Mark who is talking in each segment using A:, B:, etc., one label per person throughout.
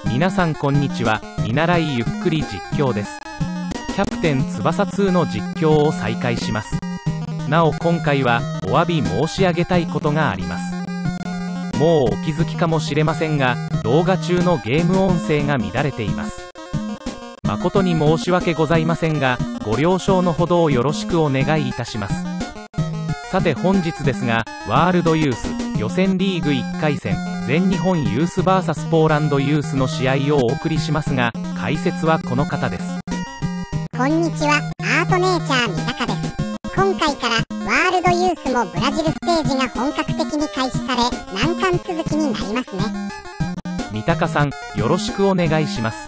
A: 皆さんこんにちは。見習いゆっくり実況です。キャプテン翼2の実況を再開します。なお今回はお詫び申し上げたいことがあります。もうお気づきかもしれませんが、動画中のゲーム音声が乱れています。誠に申し訳ございませんが、ご了承のほどをよろしくお願いいたします。さて本日ですが、ワールドユース予選リーグ1回戦全日本ユース VS ポーランドユースの試合をお送りしますが、解説はこの方です。
B: こんにちは、アートネイチャー三鷹です。今回からワールドユースもブラジルステージが本格的に開始され、難関続きになりますね。
A: 三鷹さん、よろしくお願いします。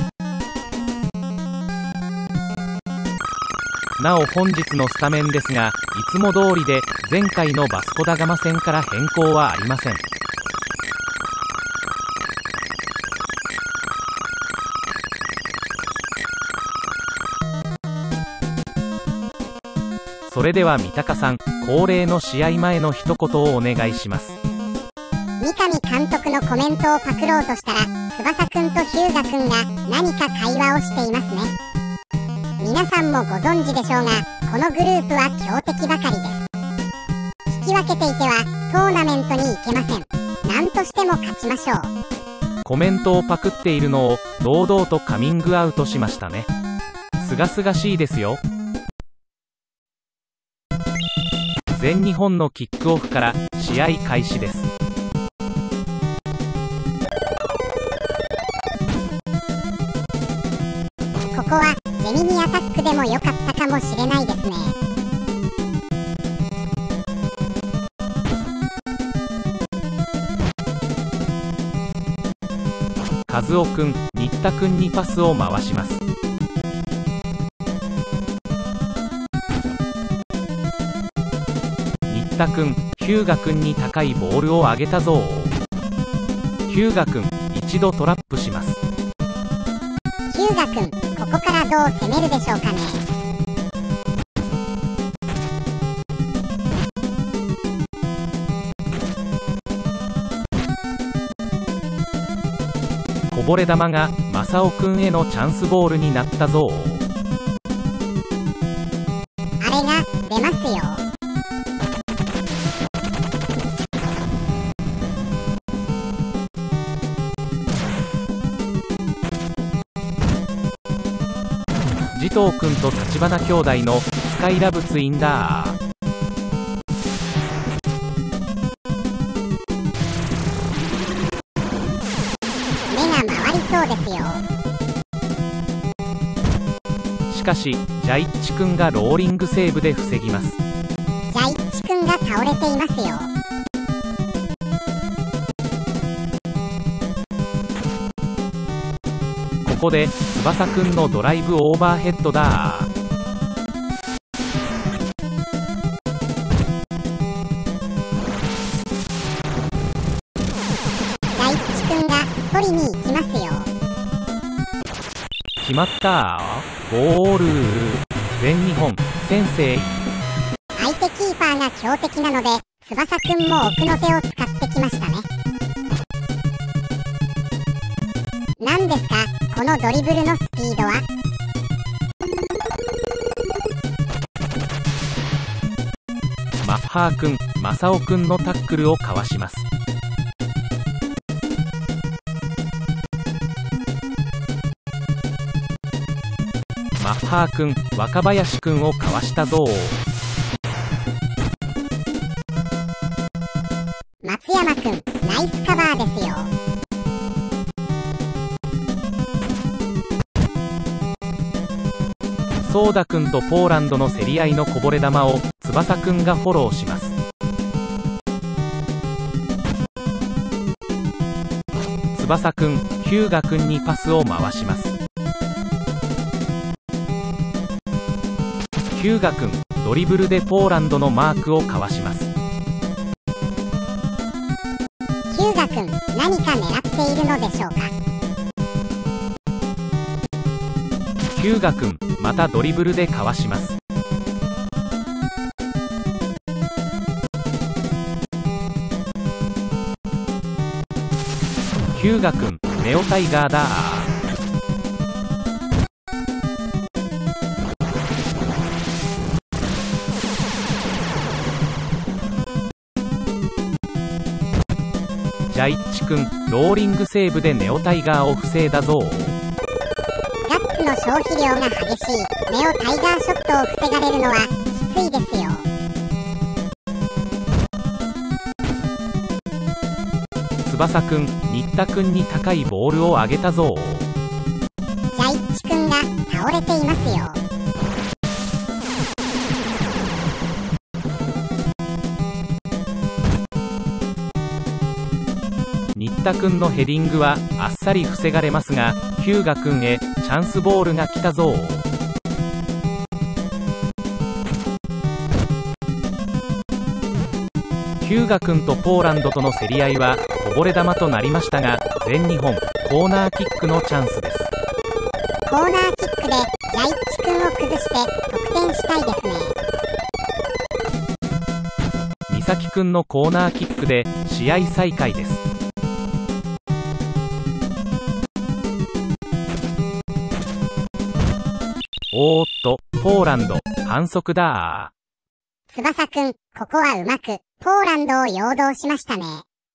A: なお本日のスタメンですが、いつも通りで前回のバスコダガマ戦から変更はありません。それでは三鷹さん、恒例の試合前の一言をお願いします。
B: 三上監督のコメントをパクろうとしたら、翼くんとヒューガくんが何か会話をしていますね。皆さんもご存知でしょうが、このグループは強敵ばかりです。引き分けていてはトーナメントに行けません。何としても勝ちましょう。
A: コメントをパクっているのを堂々とカミングアウトしましたね。すがすがしいですよ。全日本のキックオフから試合開始です。
B: ここはジェミニアタックでも良かったかもしれないですね。
A: 和夫くん、新田くんにパスを回します。新田くん、ヒューガくんに高いボールを上げたぞ。ヒューガくん、一度トラップします。
B: ヒューガくん、ここからどう攻めるでしょうかね。
A: こぼれ球が正雄くんへのチャンスボールになったぞ。
B: あれが出ますよ。
A: 慈瞳くんと橘兄弟のスカイラブツインだー。
B: 目が回りそうですよ。
A: しかしジャイッチくんがローリングセーブで防ぎます。
B: ジャイッチくんが倒れていますよ。
A: ここで翼くんのドライブオーバーヘッドだー。
B: ジャイッチくんが取りに行きますよ。
A: 決まったー。ゴール全日本先生。
B: 相手キーパーが強敵なので、翼くんも奥の手を使ってきましたね。何ですかこのドリブルのスピードは。
A: マッハーくん、正雄くんのタックルをかわします。マッハーくん、若林くんをかわしたぞ。
B: 松山くん、ナイスカバーですよ。
A: ソーダくんとポーランドの競り合いのこぼれ球を翼くんがフォローします。翼くん、ヒューガくんにパスを回します。ヒューガくん、ドリブルでポーランドのマークをかわします。
B: ヒューガくん、何か狙っているのでしょうか。
A: ヒューガくん、またドリブルでかわします。ヒューガくん、ネオタイガーだー。 ジャイッチ君、ローリングセーブでネオタイガーを防いだぞ。
B: ガッツの消費量が激しいネオタイガーショットを防がれるのはきついですよ。
A: 翼くん、新田くんに高いボールを上げたぞ。
B: ジャイッチくんが倒れていますよ。
A: 新田くんのヘディングはあっさり防がれますが、ヒューガくんへチャンスボールが来たぞ。ヒューガくんとポーランドとの競り合いはこぼれ球となりましたが、全日本コーナーキックのチャンスです。
B: コーナーキックでジャイッチくんを崩して得点したいですね。
A: 美咲くんのコーナーキックで試合再開です。おーっと、ポーランド反則だー。
B: 翼くん、ここはうまくポーランドを誘導しましたね。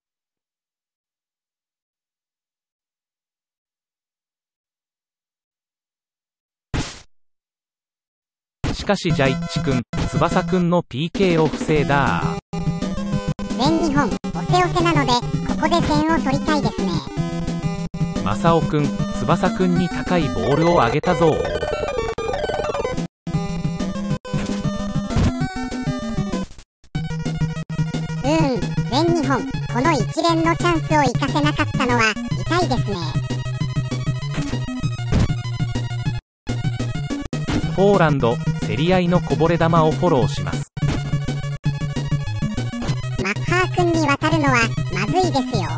A: しかしジャイッチくん、翼くんの PK を防いだー。
B: 全日本押せ押せなのでここで点を取りたいですね。
A: 正雄くん、翼くんに高いボールを上げたぞ。
B: 全日本この一連のチャンスを生かせなかったのは痛いですね。
A: ポーランド、競り合いのこぼれ球をフォローします。
B: マッハー君に渡るのはまずいですよ。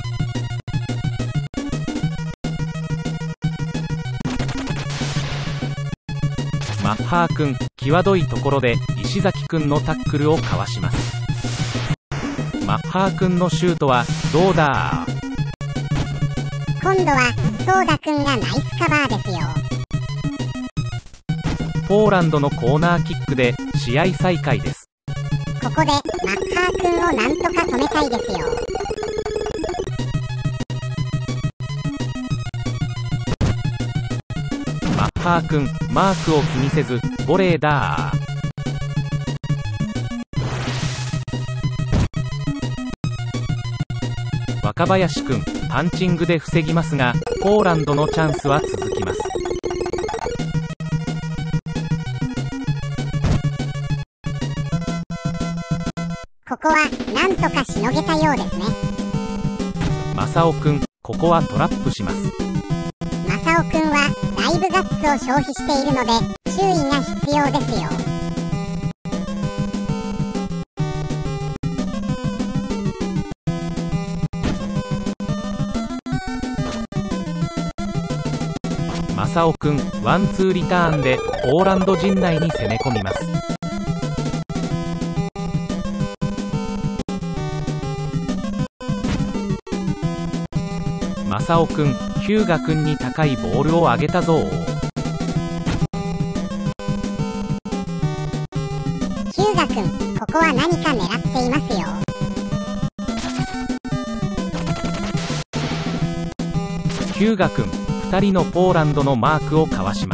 A: マッハー君、際どいところで石崎君のタックルをかわします。マッハー君のシュートはどうだー。
B: 今度はソーダ君がナイスカバーですよ。
A: ポーランドのコーナーキックで試合再開です。
B: ここでマッハー君をなんとか止めたいですよ。
A: マッハー君、マークを気にせずボレーだー。若林君、パンチングで防ぎますが、ポーランドのチャンスは続きます。
B: ここはなんとかしのげたようですね。
A: 正雄君、ここはトラップします。
B: 正雄君はだいぶガッツを消費しているので注意が必要ですよ。
A: 正雄君、ワンツーリターンでポーランド陣内に攻め込みます。正雄君、ヒューガ君に高いボールを上げたぞ。
B: ヒューガ君、ここは何か狙っていますよ。
A: ヒューガ君、2人のポーランドのマークをかわします。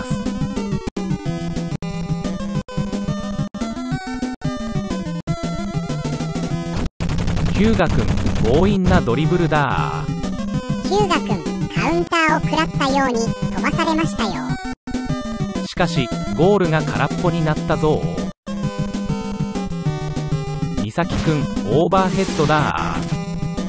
A: ヒューガ君、強引なドリブルだー。
B: ヒューガ君、カウンターを食らったように飛ばされましたよ。
A: しかしゴールが空っぽになったぞ。美咲君、オーバーヘッドだー。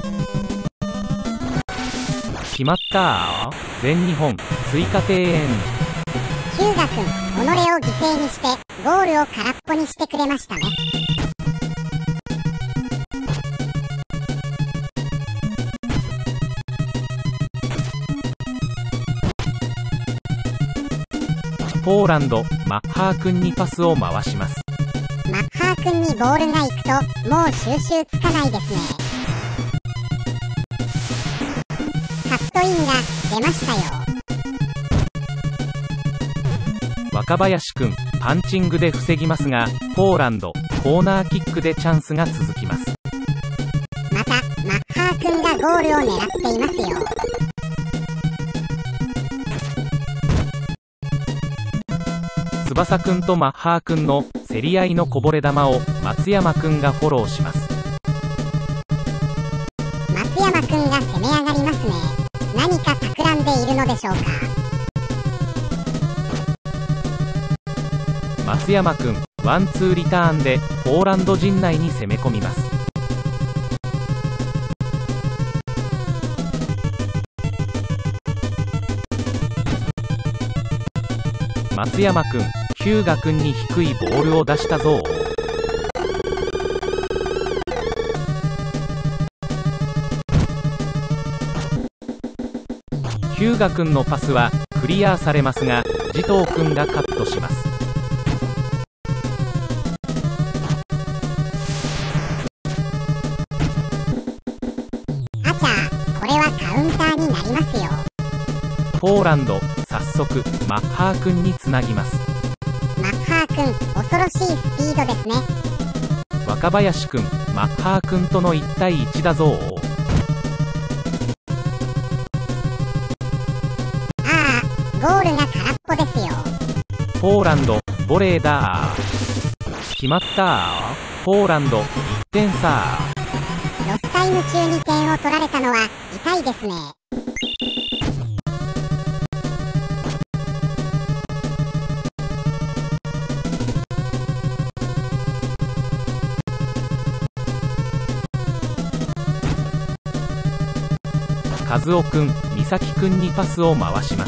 A: 決まったー。全日本追加点。
B: ヒューガ君、己を犠牲にしてゴールを空っぽにしてくれましたね。
A: ポーランド、マッハー君にパスを回します。
B: マッハー君にボールが行くともう収集つかないですね。カットインが出ましたよ。
A: 若林君、パンチングで防ぎますが、ポーランドコーナーキックでチャンスが続きます。
B: またマッハハー君がゴールを狙っていますよ。
A: 翼くんとマッハーくんの競り合いのこぼれ球を松山くんがフォローします。
B: 松山くんが攻め上がりますね。何か企んでいるのでしょうか。
A: 松山くん、ワンツーリターンでポーランド陣内に攻め込みます。松山くん、ヒューガくんに低いボールを出したぞ。ヒューガくんのパスはクリアされますが、慈瞳くんがカットします。
B: あちゃー、これはカウンターになりますよ。
A: ポーランド、早速マッハーくんにつなぎます。
B: マッハー君、恐ろしいスピードですね。
A: 若林くん、マッハーくんとの1対1だぞ。
B: ああ、ゴールが空っぽですよ。
A: ポーランド、ボレーだー。決まったー。ポーランド、1点差ー。
B: ロスタイム中に点を取られたのは痛いですね。
A: 和夫くん、美咲くんにパスを回します。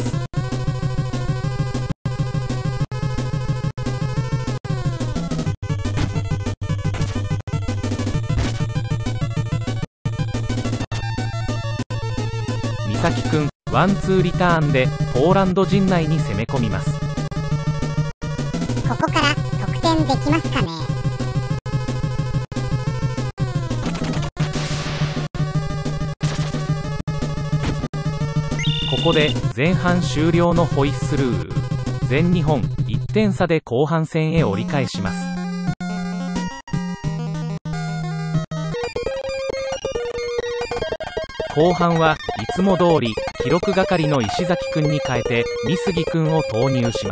A: 美咲くん、ワンツーリターンでポーランド陣内に攻め込みます。
B: ここから得点できますかね。
A: ここで前半終了のホイッスルー。全日本1点差で後半戦へ折り返します。後半はいつも通り記録係の石崎くんに変えて美杉くんを投入します。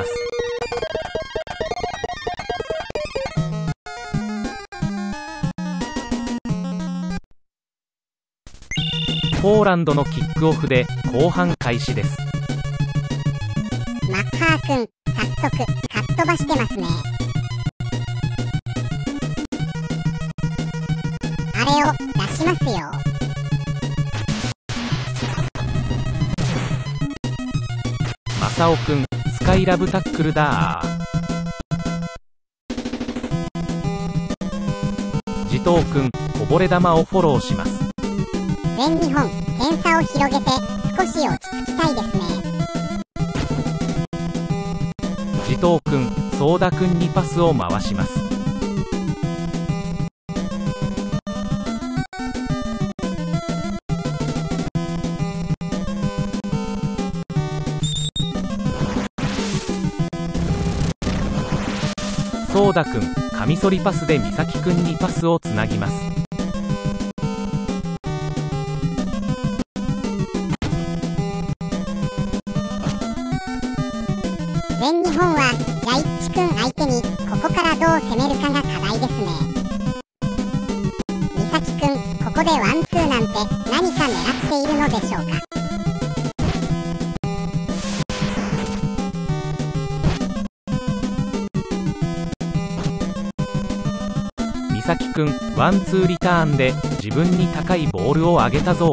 A: ポーランドのキックオフで後半開始です。
B: マッハー君、早速かっ飛ばしてますね。あれを出しますよ。
A: 正雄くん、スカイラブタックルだー。慈瞳くん、こぼれ球をフォローします。
B: 全日本点差を広げて少し落ち着きたいですね。
A: 慈瞳くん、相田くんにパスを回します。相田くん、カミソリパスで美咲くんにパスをつなぎます。
B: 全日本はジャイッチくん相手にここからどう攻めるかが課題ですね。美咲くん、ここでワンツーなんて何か狙っているのでしょうか。
A: 美咲くん、ワンツーリターンで自分に高いボールを上げたぞ。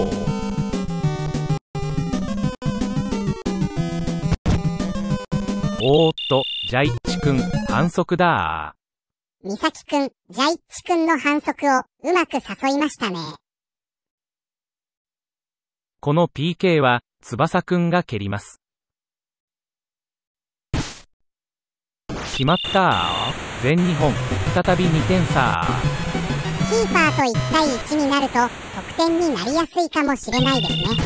A: おーっと、ジャイッチくん、反則だ
B: ー。美咲くん、ジャイッチくんの反則をうまく誘いましたね。
A: この PK は翼くんが蹴ります。決まったー。全日本、再び2点差。
B: キーパーと1対1になると得点になりやすいかもしれないですね。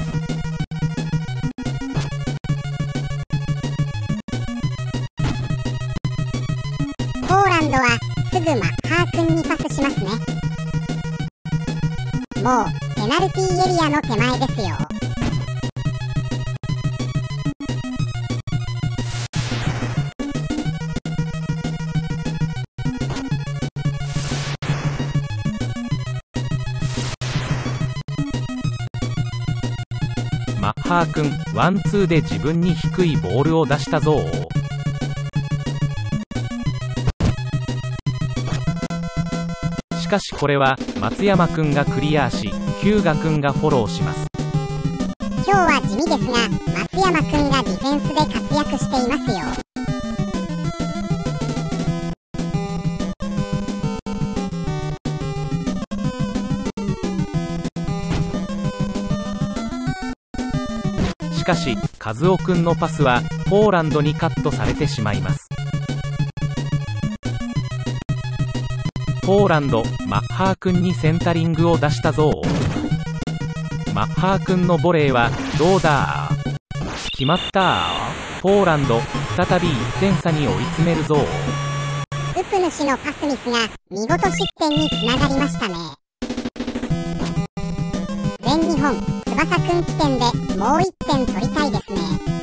B: ポーランドはすぐマッハー君にパスしますね。もう手ナルティーエリアの手前ですよ。
A: マッハー君、ワンツーで自分に低いボールを出したぞ。しかしこれは松山君がクリアし、ヒューガ君がフォローします。
B: 今日は地味ですが、松山君がディフェンスで活躍していますよ。
A: しかし和夫君のパスはポーランドにカットされてしまいます。ポーランド、マッハー君にセンタリングを出したぞ。マッハー君のボレーはどうだ。決まった。ポーランド再び1点差に追い詰めるぞ。
B: ウプ主のパスミスが見事失点につながりましたね。全日本翼くん起点でもう1点取りたいですね。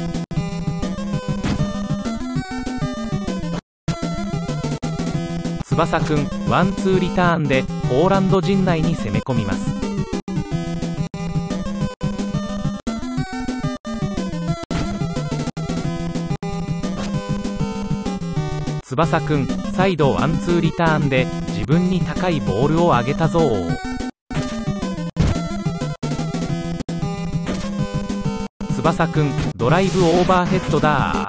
A: 翼くんワンツーリターンでポーランド陣内に攻め込みます。翼くん再度ワンツーリターンで自分に高いボールを上げたぞ。翼くんドライブオーバーヘッドだ。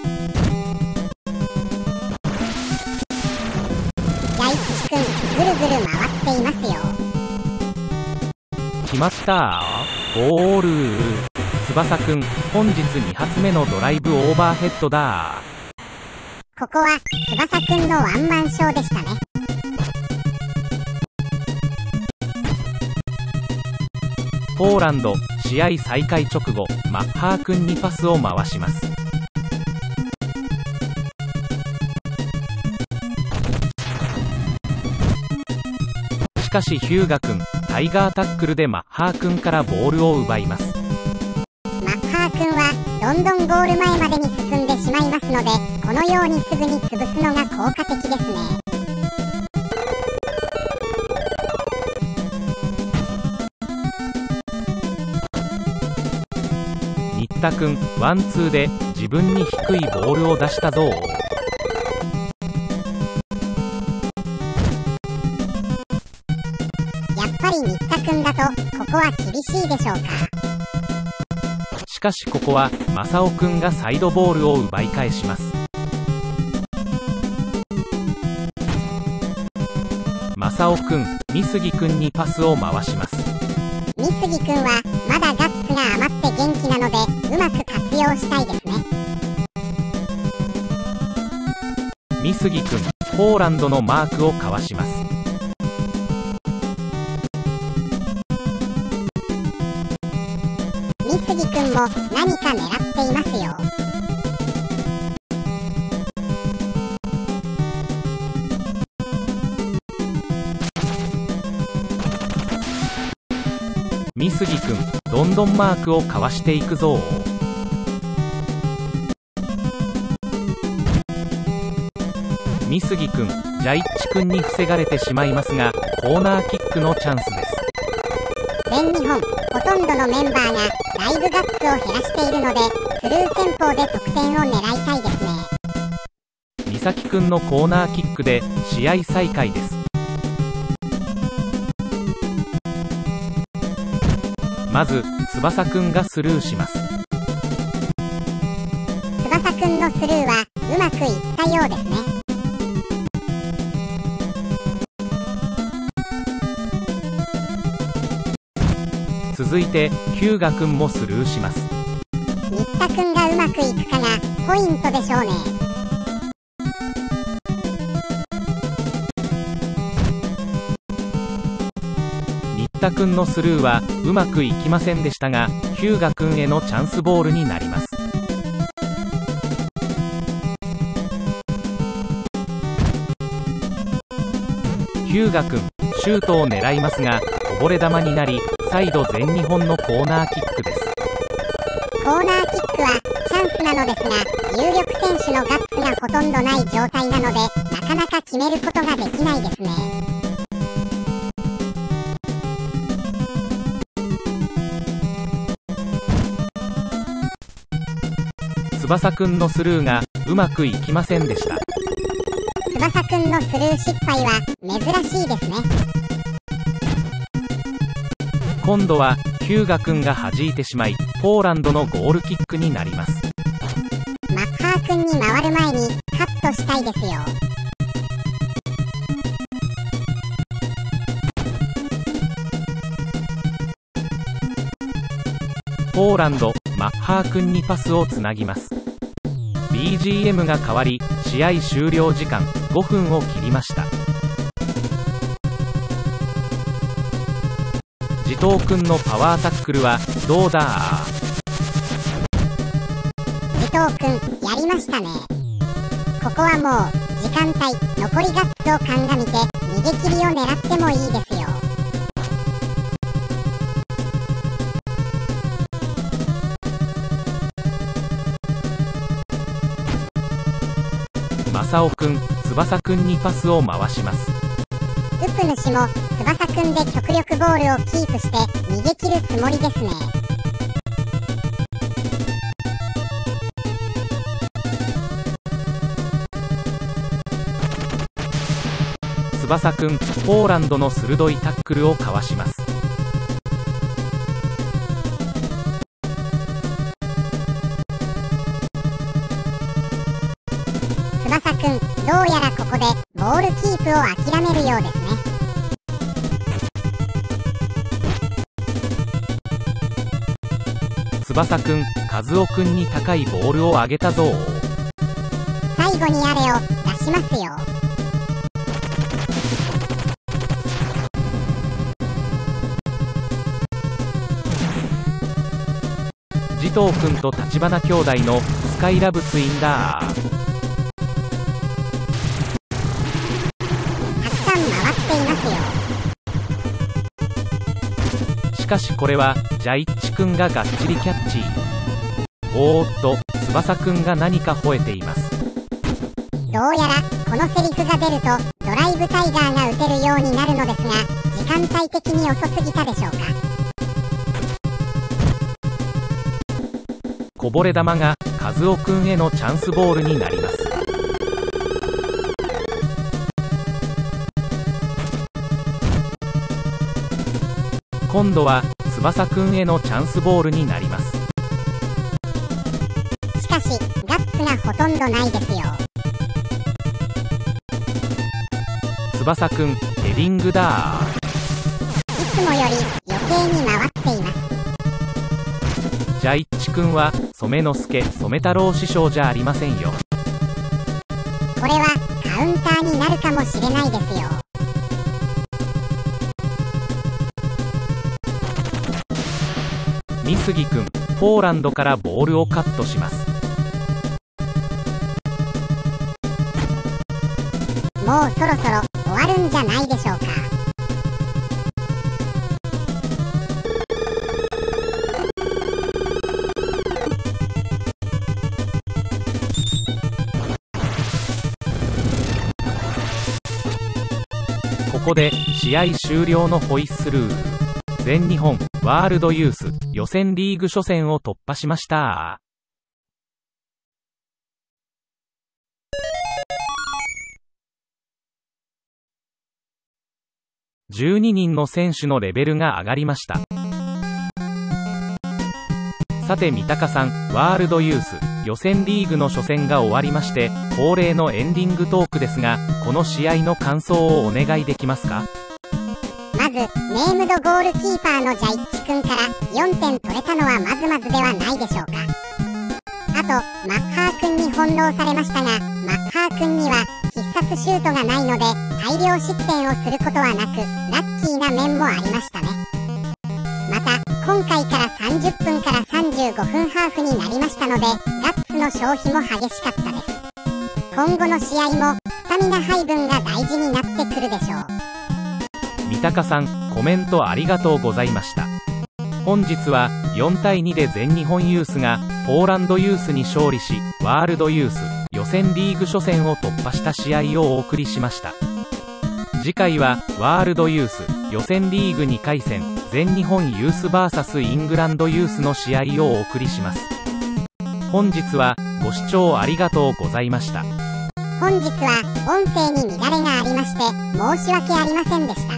B: ヤイチくんぐるぐる回っていますよ。
A: 決まった。ゴール。翼くん本日2発目のドライブオーバーヘッドだ。
B: ここは翼くんのワンマンショーでしたね。
A: ポーランド試合再開直後、マッハー君にパスを回します。しかしヒューガ君タイガータックルでマッハー君からボールを奪います。
B: マッハー君はどんどんゴール前までに進んでしまいますので、このようにすぐに潰すのが効果的ですね。
A: 新田くんワンツーで自分に低いボールを出したぞ。
B: やっぱり新田くんだとここは厳しいでしょうか。
A: しかしここは正雄くんがサイドボールを奪い返します。正雄くん美杉くんにパスを回します。
B: 美杉くんはまだガッツが余って元気なのでうまく活用したいですね。
A: 美杉くんポーランドのマークをかわします。
B: 美杉くんも何か狙っていますよ。
A: 美杉くんどんどんマークをかわしていくぞ。美杉くんジャイッチくんに防がれてしまいますが、コーナーキックのチャンスです。
B: 全日本ほとんどのメンバーがライブガッツを減らしているので、スルー戦法で得点を狙いたいですね。
A: 美咲くんのコーナーキックで試合再開です。まず翼くんがスルーします。
B: 翼くんのスルーはうまくいったようですね。
A: 続いてヒューガくんもスルーします。
B: 新田くんがうまくいくかがポイントでしょうね。
A: 新田くんのスルーはうまくいきませんでしたが、ヒューガくんへのチャンスボールになります。ヒューガくんシュートを狙いますがこぼれ球になりサイド全日本のコーナーキックです。
B: コーナーキックはチャンスなのですが、有力選手のガッツがほとんどない状態なので、なかなか決めることができないですね。
A: 翼くんのスルーがうまくいきませんでした。
B: 翼くんのスルー失敗は珍しいですね。
A: 今度はヒューガくんが弾いてしまい、ポーランドのゴールキックになります。
B: マッハーくんに回る前にカットしたいですよ。
A: ポーランド、マッハーくんにパスをつなぎます。 BGM が変わり、試合終了時間5分を切りました。慈瞳くんのパワータックルはどうだ
B: 慈瞳くんやりましたね。ここはもう時間帯、残りガッツを鑑みて逃げ切りを狙ってもいいですよ。
A: 正雄くん、翼くんにパスを回します。
B: ウプ主も翼くんで極力ボールをキープして逃げ切るつもりですね。
A: 翼くん、ポーランドの鋭いタックルをかわします。
B: 翼くん、どうやらここでボールキープを諦めるようですね。
A: 翼くん、和夫くんに高いボールを上げたぞ。
B: 最後にあれを出しますよ。
A: 慈瞳くんと立花兄弟のスカイラブツインだー。
B: たくさん回っていますよ。
A: しかしこれはジャイッチくんががっちりキャッチ。おーっと、翼くんが何か吠えています。
B: どうやらこのセリフが出るとドライブタイガーが打てるようになるのですが、時間帯的に遅すぎたでしょうか。
A: こぼれ球が和夫くんへのチャンスボールになります。今度は翼くんへのチャンスボールになります。
B: しかしガッツがほとんどないですよ。
A: 翼くん、ヘディングだー。
B: いつもより余計に回っています。
A: ジャイッチくんは染之助染太郎師匠じゃありませんよ。
B: これはカウンターになるかもしれないですよ。
A: 美杉くん、ポーランドからボールをカットします。
B: もうそろそろ終わるんじゃないでしょうか。
A: ここで試合終了のホイッスル。全日本ワールドユース予選リーグ初戦を突破しました。12人の選手のレベルが上がりました。さて三鷹さん、ワールドユース予選リーグの初戦が終わりまして、恒例のエンディングトークですが、この試合の感想をお願いできますか？
B: まずネームドゴールキーパーのジャイッチくんから4点取れたのはまずまずではないでしょうか。あとマッハーくんに翻弄されましたが、マッハーくんには必殺シュートがないので大量失点をすることはなく、ラッキーな面もありましたね。また今回から30分から35分ハーフになりましたので、ガッツの消費も激しかったです。今後の試合もスタミナ配分が大事になってくるでしょう。
A: 三鷹さん、コメントありがとうございました。 本日は4対2で全日本ユースがポーランドユースに勝利し、ワールドユース予選リーグ初戦を突破した試合をお送りしました。次回はワールドユース予選リーグ2回戦全日本ユース VS イングランドユースの試合をお送りします。本日はご視聴ありがとうございました。
B: 本日は音声に乱れがありまして申し訳ありませんでした。